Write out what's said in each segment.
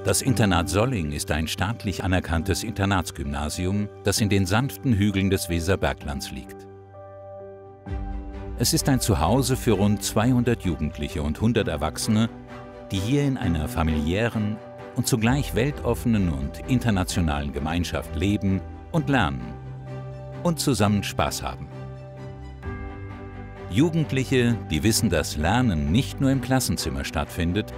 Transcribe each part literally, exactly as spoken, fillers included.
Das Internat Solling ist ein staatlich anerkanntes Internatsgymnasium, das in den sanften Hügeln des Weserberglands liegt. Es ist ein Zuhause für rund zweihundert Jugendliche und hundert Erwachsene, die hier in einer familiären und zugleich weltoffenen und internationalen Gemeinschaft leben und lernen und zusammen Spaß haben. Jugendliche, die wissen, dass Lernen nicht nur im Klassenzimmer stattfindet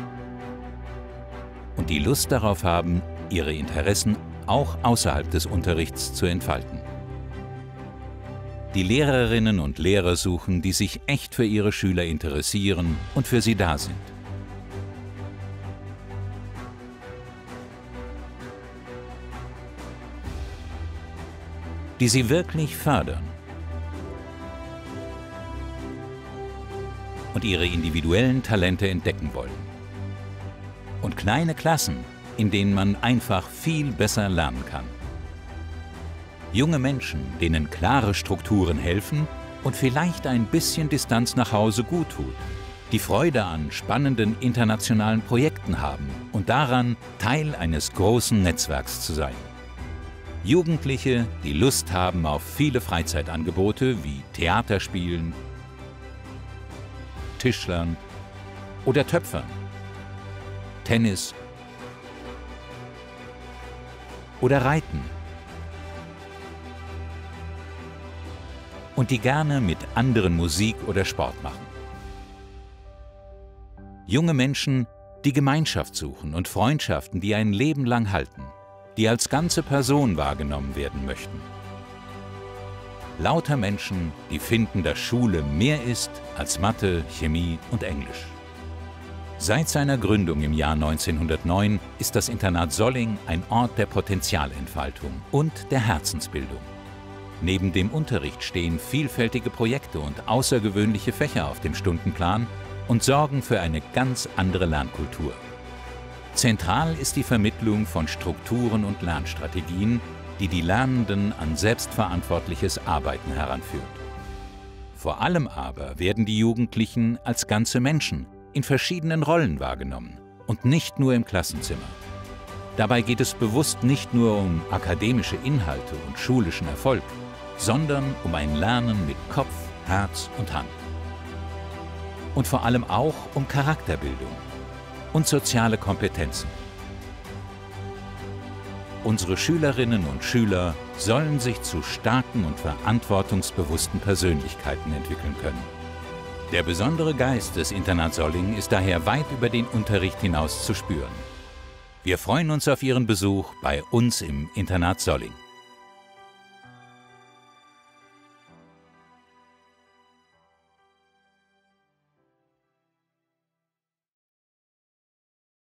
und die Lust darauf haben, ihre Interessen auch außerhalb des Unterrichts zu entfalten. Die Lehrerinnen und Lehrer suchen, die sich echt für ihre Schüler interessieren und für sie da sind. Die sie wirklich fördern und ihre individuellen Talente entdecken wollen. Und kleine Klassen, in denen man einfach viel besser lernen kann. Junge Menschen, denen klare Strukturen helfen und vielleicht ein bisschen Distanz nach Hause gut tut, die Freude an spannenden internationalen Projekten haben und daran, Teil eines großen Netzwerks zu sein. Jugendliche, die Lust haben auf viele Freizeitangebote wie Theaterspielen, Tischlern oder Töpfern, Tennis oder Reiten und die gerne mit anderen Musik oder Sport machen. Junge Menschen, die Gemeinschaft suchen und Freundschaften, die ein Leben lang halten, die als ganze Person wahrgenommen werden möchten. Lauter Menschen, die finden, dass Schule mehr ist als Mathe, Chemie und Englisch. Seit seiner Gründung im Jahr neunzehnhundertneun ist das Internat Solling ein Ort der Potenzialentfaltung und der Herzensbildung. Neben dem Unterricht stehen vielfältige Projekte und außergewöhnliche Fächer auf dem Stundenplan und sorgen für eine ganz andere Lernkultur. Zentral ist die Vermittlung von Strukturen und Lernstrategien, die die Lernenden an selbstverantwortliches Arbeiten heranführt. Vor allem aber werden die Jugendlichen als ganze Menschen in verschiedenen Rollen wahrgenommen und nicht nur im Klassenzimmer. Dabei geht es bewusst nicht nur um akademische Inhalte und schulischen Erfolg, sondern um ein Lernen mit Kopf, Herz und Hand. Und vor allem auch um Charakterbildung und soziale Kompetenzen. Unsere Schülerinnen und Schüler sollen sich zu starken und verantwortungsbewussten Persönlichkeiten entwickeln können. Der besondere Geist des Internats Solling ist daher weit über den Unterricht hinaus zu spüren. Wir freuen uns auf Ihren Besuch bei uns im Internat Solling.